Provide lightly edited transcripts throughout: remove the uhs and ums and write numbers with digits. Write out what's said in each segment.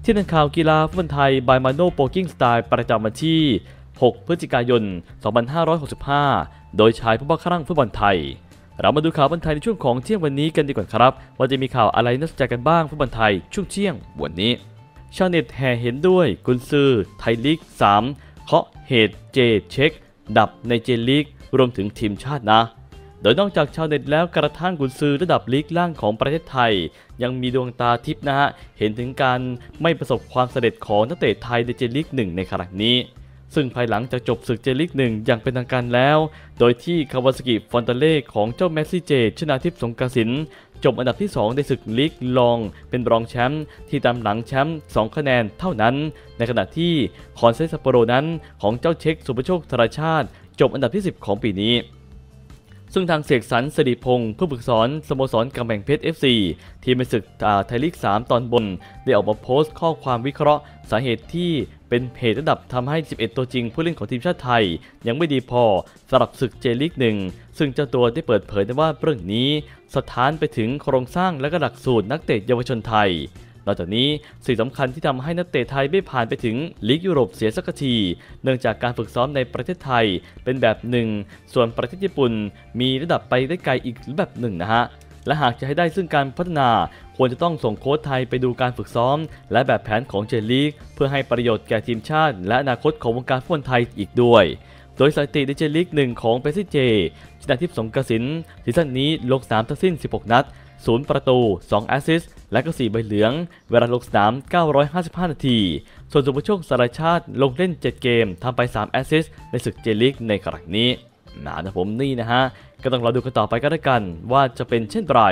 ที่นักข่าวกีฬาฟุตบอลไทย by Mano Poking Style ประจำวันที่ 6 พฤศจิกายน 2565 โดยชายผู้บ้าคลั่งฟุตบอลไทยเรามาดูข่าวฟุตบอลไทยในช่วงของเที่ยงวันนี้กันดีกว่าครับว่าจะมีข่าวอะไรน่าสนใจกันบ้างฟุตบอลไทยช่วงเที่ยงวันนี้ชาวเน็ตแห่เห็นด้วยกุนซือไทยลีก 3 เคาะเหตุเจเช็คดับในเจลีกรวมถึงทีมชาตินะโดยนอกจากชาวเน็ตแล้วกระทั่งกุนซือระดับลีกล่างของประเทศไทยยังมีดวงตาทิพย์นะฮะเห็นถึงการไม่ประสบความสำเร็จของนักเตะไทยในเจลีก 1ในครั้งนี้ซึ่งภายหลังจากจบศึกเจลีก 1อย่างเป็นทางการแล้วโดยที่คาวาซากิฟอนตาเล่ของเจ้าแมสซี่เจชนาทิพย์สงกสินจบอันดับที่ 2ในศึกลีกรองเป็นรองแชมป์ที่ตามหลังแชมป์2คะแนนเท่านั้นในขณะที่คอนเซซัปโปโรนั้นของเจ้าเช็คสุภโชคธราชาติจบอันดับที่ 10ของปีนี้ซึ่งทางเสกสรรสิริพงศ์ผู้ฝึกสอนสโมสรกำแพงเพชร FC ทีมในศึกไทยลีก 3 ตอนบนได้ออกมาโพสต์ข้อความวิเคราะห์สาเหตุที่เป็นเหตุระดับทำให้ 11 ตัวจริงผู้เล่นของทีมชาติไทยยังไม่ดีพอสำหรับศึกเจลีก 1ซึ่งเจ้าตัวได้เปิดเผยว่าเรื่องนี้สะท้านไปถึงโครงสร้างและก็หลักสูตรนักเตะเยาวชนไทยนอกจากนี้สิ่งสำคัญที่ทำให้นักเตะไทยไม่ผ่านไปถึงลีกยุโรปเสียสักทีเนื่องจากการฝึกซ้อมในประเทศไทยเป็นแบบหนึ่งส่วนประเทศญี่ปุ่นมีระดับไปได้ไกลอีกแบบหนึ่งนะฮะและหากจะให้ได้ซึ่งการพัฒนาควรจะต้องส่งโค้ชไทยไปดูการฝึกซ้อมและแบบแผนของเจลีกเพื่อให้ประโยชน์แก่ทีมชาติและอนาคตของวงการฟุตบอลไทยอีกด้วยโดยสถิติในเจลีก 1ของเปซี่เจชนาทิพย์สงกสินซีซั่นนี้ลงสนามทั้งสิ้น16นัด0ประตู2แอสซิสต์และก็4ใบเหลืองเวลาลงสนาม955นาทีส่วนสุภโชคสารชาติลงเล่น7เกมทำไป3แอสซิสต์ในศึกเจลีกในครั้งนี้นะผมนี่นะฮะก็ต้องรอดูกันต่อไปก็แล้วกันว่าจะเป็นเช่นไร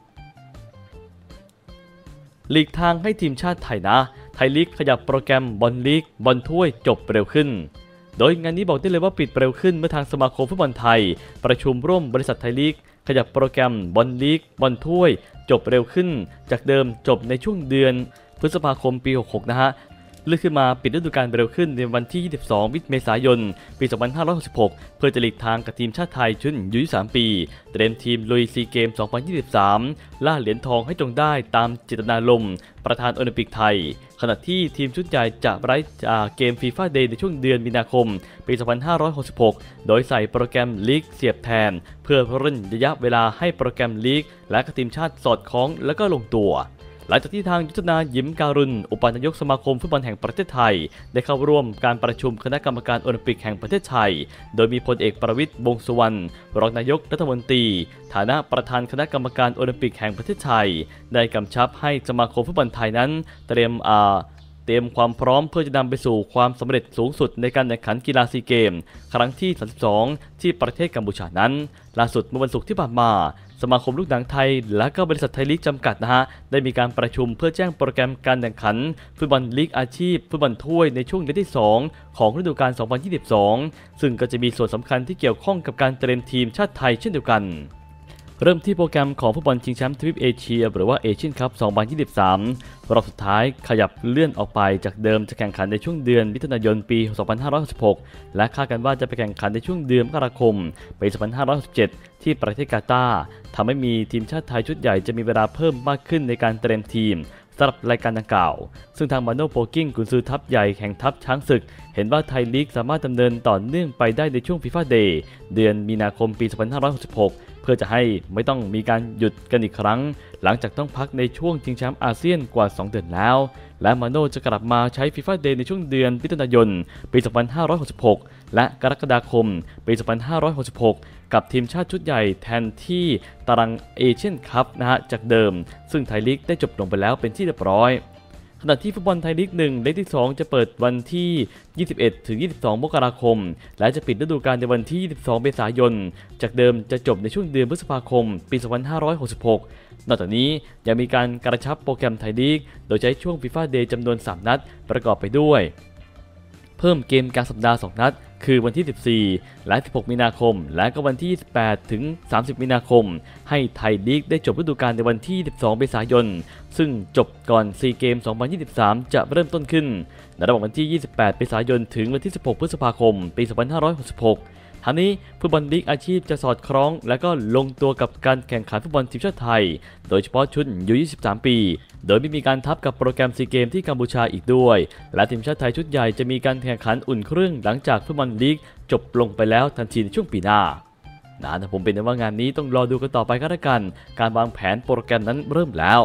หลีกทางให้ทีมชาติไทยนะไทยลีกขยับโปรแกรมบอลลีกบอลถ้วยจบเร็วขึ้นโดยงานนี้บอกได้เลยว่าปิดเร็วขึ้นเมื่อทางสมาคมฟุตบอลไทยประชุมร่วมบริษัทไทยลีกขยับโปรแกรมบอลลีกบอลถ้วยจบเร็วขึ้นจากเดิมจบในช่วงเดือนพฤษภาคมปี 66นะฮะเลื่อนขึ้นมาปิดฤดูกาลเร็วขึ้นในวันที่ 22 เมษายน ปี 2566 เพื่อจะหลีกทางกับทีมชาติไทยชุดอายุ 23 ปีเตรียมทีมลุยซีเกม 2023 ล่าเหรียญทองให้จงได้ตามเจตนารมณ์ประธานโอลิมปิกไทยขณะที่ทีมชุดใหญ่จะไร้เกมฟีฟ่าเดย์ในช่วงเดือนมีนาคม ปี 2566 โดยใส่โปรแกรมลีกเสียบแทนเพื่อเร่นระยะเวลาให้โปรแกรมลีกและทีมชาติสอดคล้องและก็ลงตัวหลังจากที่ทางยุทธนายิ้มการุณอุปนายกสมาคมฟุตบอลแห่งประเทศไทยได้เข้าร่วมการประชุมคณะกรรมการโอลิมปิกแห่งประเทศไทยโดยมีพลเอกประวิตร วงษ์สุวรรณรองนายกรัฐมนตรีฐานะประธานคณะกรรมการโอลิมปิกแห่งประเทศไทยได้กำชับให้สมาคมฟุตบอลไทยนั้นเตรียมความพร้อมเพื่อจะนำไปสู่ความสำเร็จสูงสุดในการแข่งขันกีฬาซีเกมครั้งที่ 32 ที่ประเทศกัมพูชานั้นล่าสุดเมื่อวันศุกร์ที่ผ่านมาสมาคมลูกหนังไทยและก็บริษัทไทยลีกจำกัดนะฮะได้มีการประชุมเพื่อแจ้งโปรแกรมการแข่งขันฟุตบอลลีกอาชีพฟุตบอลถ้วยในช่วงเดือนที่ 2 ของฤดูกาล 2022 ซึ่งก็จะมีส่วนสำคัญที่เกี่ยวข้องกับการเตรียมทีมชาติไทยเช่นเดียวกันเริ่มที่โปรแกรมของฟุตบอลชิงแชมป์ทวีปเอเชียหรือว่าเอเชียนคัพ 2023 รอบสุดท้ายขยับเลื่อนออกไปจากเดิมจะแข่งขันในช่วงเดือนมิถุนายนปี 2566 และคาดกันว่าจะไปแข่งขันในช่วงเดือนมกราคมปี 2567 ที่ประเทศกาตาร์ทำให้มีทีมชาติไทยชุดใหญ่จะมีเวลาเพิ่มมากขึ้นในการเตรียมทีมสำหรับรายการดังกล่าวซึ่งทางมาโนโปกิ้งกุนซือทัพใหญ่แห่งทัพช้างศึกเห็นว่าไทยลีกสามารถดำเนินต่อเนื่องไปได้ในช่วงฟีฟ่าเดย์เดือนมีนาคมปี 2566 เพื่อจะให้ไม่ต้องมีการหยุดกันอีกครั้งหลังจากต้องพักในช่วงชิงแชมป์อาเซียนกว่า 2 เดือนแล้วและมาโนจะกลับมาใช้ฟีฟ่าเดย์ในช่วงเดือนมิถุนายนปี 2566 และกรกฎาคมปี 2566 กับทีมชาติชุดใหญ่แทนที่ตารางเอเชียนคัพนะฮะจากเดิมซึ่งไทยลีกได้จบลงไปแล้วเป็นที่เรียบร้อยขณะที่ฟุตบอลไทยลีก 1 เลขที่ 2 จะเปิดวันที่ 21 ถึง 22 มกราคมและจะปิดฤดูกาลในวันที่ 22 เมษายนจากเดิมจะจบในช่วงเดือนพฤษภาคมปี 2566 นอกจากนี้ยังมีการกระชับโปรแกรมไทยลีกโดยใช้ช่วงฟีฟ่าเดย์จำนวน 3 นัดประกอบไปด้วยเพิ่มเกมกลางสัปดาห์ 2 นัดคือวันที่ 14 และ 16 มีนาคมและก็วันที่ 28 ถึง 30 มีนาคมให้ไทยลีกได้จบฤดูกาลในวันที่ 12 เมษายนซึ่งจบก่อนซีเกม 2023 จะเริ่มต้นขึ้นในระหว่างวันที่ 28 เมษายนถึงวันที่ 16 พฤษภาคมปี 2566 ทั้งนี้ฟุตบอลลีกอาชีพจะสอดคล้องและก็ลงตัวกับการแข่งขันฟุตบอลทีมชาติไทยโดยเฉพาะชุดยู23 ปีโดยไม่มีการทับกับโปรแกรมซีเกมที่กัมพูชาอีกด้วยและทีมชาติไทยชุดใหญ่จะมีการแข่งขันอุ่นเครื่องหลังจากฟุตบอลลีกจบลงไปแล้วทันทีในช่วงปีหน้าแต่ผมเป็นว่างานนี้ต้องรอดูกันต่อไปก็แล้วกันการวางแผนโปรแกรมนั้นเริ่มแล้ว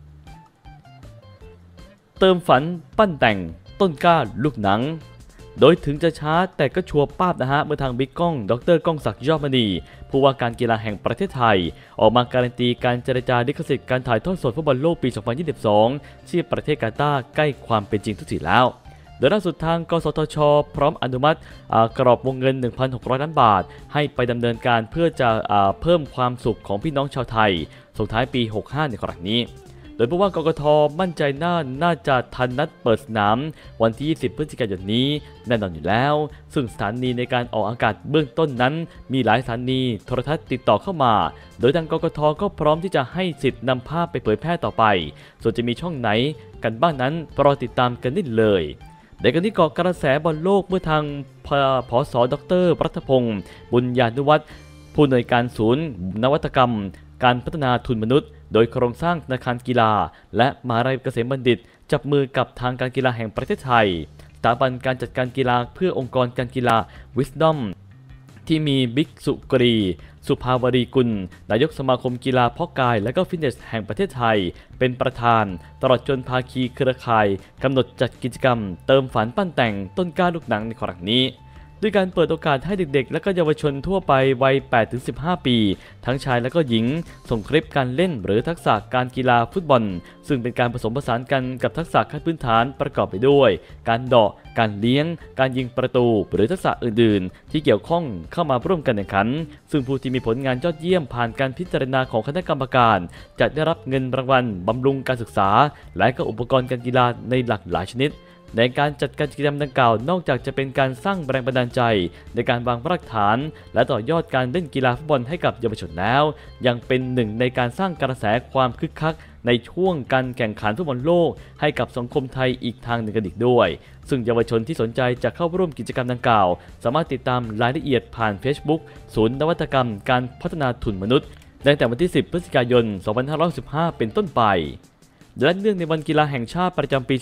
เติมฝันปั้นแต่งต้นกล้าลูกหนังโดยถึงจะช้าแต่ก็ชัวร์ป้าบเมื่อทางบิ๊กก้องดร.ก้องศักดิ์ยอดมณีผู้ว่าการกีฬาแห่งประเทศไทยออกมาการันตีการเจรจาลิขสิทธิ์การถ่ายทอดสดฟุตบอลโลกปี 2022 ที่ประเทศกาตาร์ใกล้ความเป็นจริงทุกทีแล้วโดยล่าสุดทางกสทช.พร้อมอนุมัติกรอบวงเงิน 1,600 ล้านบาทให้ไปดำเนินการเพื่อจะเพิ่มความสุขของพี่น้องชาวไทยส่งท้ายปี 65 ในครั้งนี้โดยผู้ว่ากกท.มั่นใจน่าจะทันนัดเปิดสนามวันที่ 20 พฤศจิกายนนี้แน่นอนอยู่แล้วซึ่งสถานีในการออกอากาศเบื้องต้นนั้นมีหลายสถานีโทรทัศน์ติดต่อเข้ามาโดยทางกกท.ก็พร้อมที่จะให้สิทธิ์นำภาพไปเผยแพร่ต่อไปส่วนจะมีช่องไหนกันบ้างนั้นรอติดตามกันได้เลยในการที่ก่อกระแสบอลโลกเมื่อทางผส.ดร.รัฐพงศ์บุญญานุวัฒน์ผู้อำนวยการศูนย์นวัตกรรมการพัฒนาทุนมนุษย์โดยโครงสร้างธนาคารกีฬาและมหาวิทยาลัยเกษมบัณฑิตจับมือกับทางการกีฬาแห่งประเทศไทยสถาบันการจัดการกีฬาเพื่อองค์กรการกีฬา Wisdom ที่มีบิ๊กสุกรีสุภาวรีกุลนายกสมาคมกีฬาเพาะกายและก็ฟิตเนสแห่งประเทศไทยเป็นประธานตลอดจนภาคีเครือข่ายกำหนดจัดกิจกรรมเติมฝันปั้นแต่งต้นกล้าลูกหนังในครั้งนี้ด้วยการเปิดโอกาสให้เด็กๆและก็เยาวชนทั่วไปวัย 8-15 ปีทั้งชายและก็หญิงส่งคลิปการเล่นหรือทักษะการกีฬาฟุตบอลซึ่งเป็นการผสมผสานกันกับทักษะขั้นพื้นฐานประกอบไปด้วยการเดาะการเลี้ยงการยิงประตูหรือทักษะอื่นๆที่เกี่ยวข้องเข้ามาร่วมกันแข่งขันซึ่งผู้ที่มีผลงานยอดเยี่ยมผ่านการพิจารณาของคณะกรรมการจะได้รับเงินรางวัลบำรุงการศึกษาและก็อุปกรณ์การกีฬาในหลากหลายชนิดในการจัดการกิจกรรมดังกล่าวนอกจากจะเป็นการสร้างแรงบันดาลใจในการวางรากฐานและต่อยอดการเล่นกีฬาฟุตบอลให้กับเยาวชนแล้วยังเป็นหนึ่งในการสร้างกระแสความคึกคักในช่วงการแข่งขันฟุตบอลโลกให้กับสังคมไทยอีกทางหนึ่งกันอีกด้วยซึ่งเยาวชนที่สนใจจะเข้าร่วมกิจกรรมดังกล่าวสามารถติดตามรายละเอียดผ่าน Facebook ศูนย์นวัตกรรมการพัฒนาทุนมนุษย์ตั้งแต่วันที่ 10 พฤศจิกายน 2565 เป็นต้นไปและเนื่องในวันกีฬาแห่งชาติประจำปี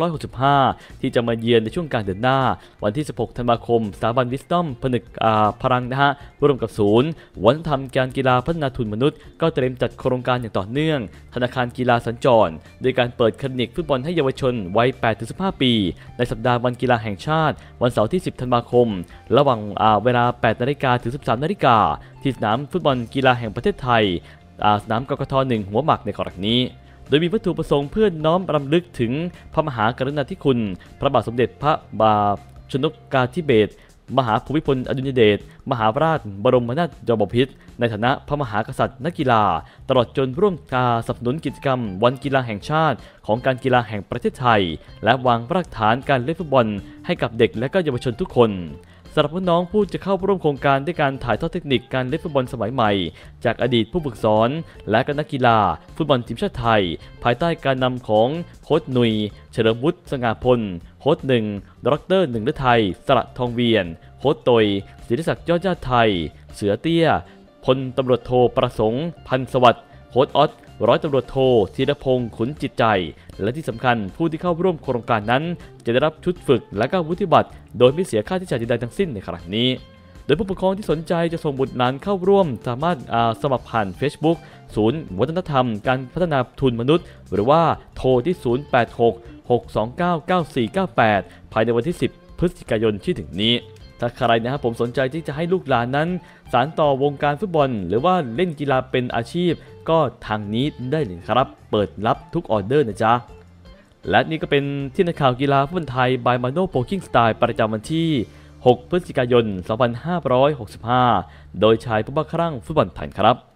2565 ที่จะมาเยือนในช่วงกลางเดือนหน้าวันที่ 16 ธันวาคมสถาบัน Wisdom ผนึกพลังร่วมกับศูนย์วัฒนธรรมการกีฬาพัฒนาทุนมนุษย์ก็เตรียมจัดโครงการอย่างต่อเนื่องธนาคารกีฬาสัญจรโดยการเปิดคลินิกฟุตบอลให้เยาวชนวัย 8-15 ปีในสัปดาห์วันกีฬาแห่งชาติวันเสาร์ที่ 10 ธันวาคมระหว่างเวลา 8 นาฬิกาถึง 13 นาฬิกาที่สนามฟุตบอลกีฬาแห่งประเทศไทยสนามกกท. 1 หัวหมากในครั้งนี้โดยมีวัตถุประสงค์เพื่อน้อมรำลึกถึงพระมหากรุณาธิคุณพระบาทสมเด็จพระชนกาธิเบศรมหาภูมิพลอดุลยเดชมหาราชบรมนาถบพิตรในฐานะพระมหากษัตริย์นักกีฬาตลอดจนร่วมสนับสนุนกิจกรรมวันกีฬาแห่งชาติของการกีฬาแห่งประเทศไทยและวางรากฐานการเล่นฟุตบอลให้กับเด็กและก็เยาวชนทุกคนสำหรับน้องผู้จะเข้าร่วมโครงการด้วยการถ่ายทอดเทคนิคการเล่นฟุตบอลสมัยใหม่จากอดีตผู้ฝึกสอนและก็นักกีฬาฟุตบอลทีมชาติไทยภายใต้การนำของโค้ชหนุ่ยเฉลิมวุฒิสง่าพลโค้ชหนึ่งดร.หนึ่งฤทัยสระทองเวียนโค้ชตยศิริศักดิ์ยอดญาติไทยเสือเตี้ยพลตำรวจโทประสงค์พันสวัสดิ์โค้ชออสร้อยตำรวจโทธีรพงศ์ขุนจิตใจและที่สำคัญผู้ที่เข้าร่วมโครงการนั้นจะได้รับชุดฝึกและก็วุฒิบัตรโดยไม่เสียค่าใช้จ่ายใดๆทั้งสิ้นในครั้งนี้โดยผู้ปกครองที่สนใจจะส่งบุตรหลานเข้าร่วมสามารถสมัครผ่าน Facebook ศูนย์วัฒนธรรมการพัฒนาทุนมนุษย์หรือว่าโทรที่ 0866299498 ภายในวันที่ 10 พฤศจิกายนที่ถึงนี้ถ้าใครนะครับผมสนใจที่จะให้ลูกหลานนั้นสานต่อวงการฟุตบอลหรือว่าเล่นกีฬาเป็นอาชีพก็ทางนี้ได้เลยครับเปิดรับทุกออเดอร์นะจ๊ะและนี่ก็เป็นที่นักข่าวกีฬาฟุตบอลไทย by Mano Poking Style ประจำวันที่ 6 พฤศจิกายน 2565 โดยชายผู้บ้าคลั่งฟุตบอลไทยครับ